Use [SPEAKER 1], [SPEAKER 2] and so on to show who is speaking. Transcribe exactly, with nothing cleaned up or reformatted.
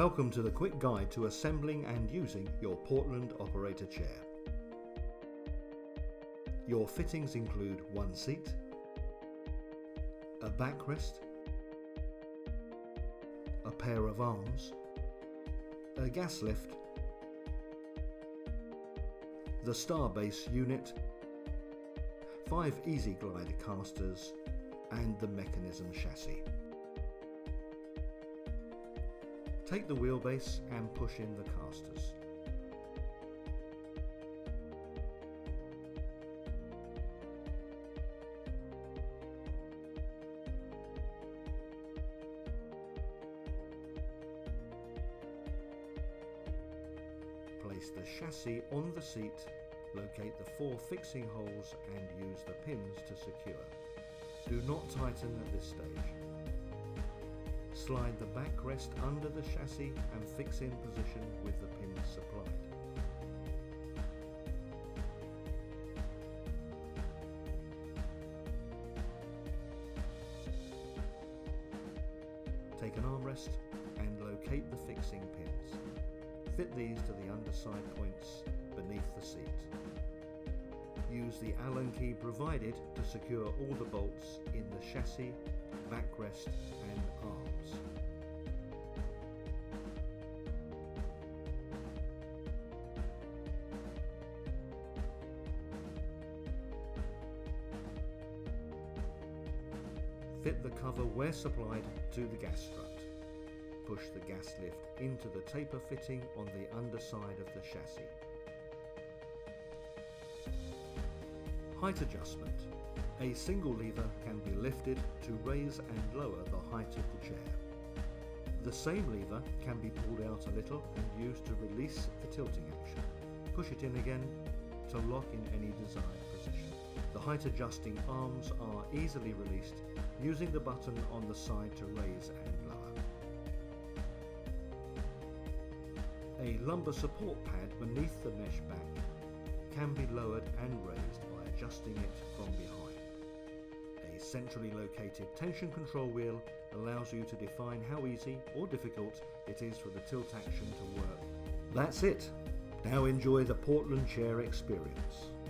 [SPEAKER 1] Welcome to the quick guide to assembling and using your Portland operator chair. Your fittings include one seat, a backrest, a pair of arms, a gas lift, the Starbase unit, five Easy Glide casters, and the mechanism chassis. Take the wheelbase and push in the casters. Place the chassis on the seat, locate the four fixing holes and use the pins to secure. Do not tighten at this stage. Slide the backrest under the chassis and fix in position with the pins supplied. Take an armrest and locate the fixing pins. Fit these to the underside points beneath the seat. Use the Allen key provided to secure all the bolts in the chassis, backrest and arms. Fit the cover where supplied to the gas strut. Push the gas lift into the taper fitting on the underside of the chassis. Height adjustment. A single lever can be lifted to raise and lower the height of the chair. The same lever can be pulled out a little and used to release the tilting action. Push it in again to lock in any desired position. The height adjusting arms are easily released using the button on the side to raise and lower. A lumbar support pad beneath the mesh back can be lowered and raised by adjusting it from behind. A centrally located tension control wheel allows you to define how easy or difficult it is for the tilt action to work. That's it! Now enjoy the Portland chair experience.